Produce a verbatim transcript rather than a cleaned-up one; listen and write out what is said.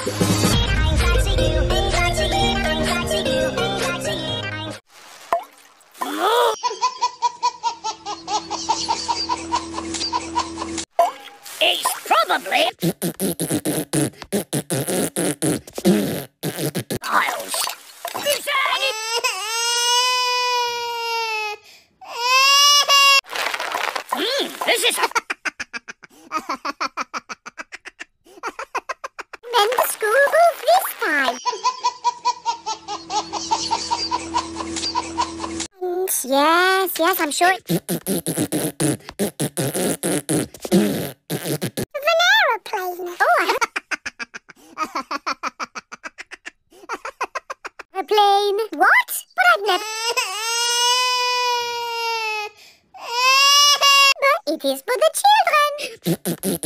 It's probably Miles. Hmm, this is a... Then the school booth this time. Yes, yes, I'm sure. An aeroplane. Oh, a plane. What? But I've never. But it is for the children.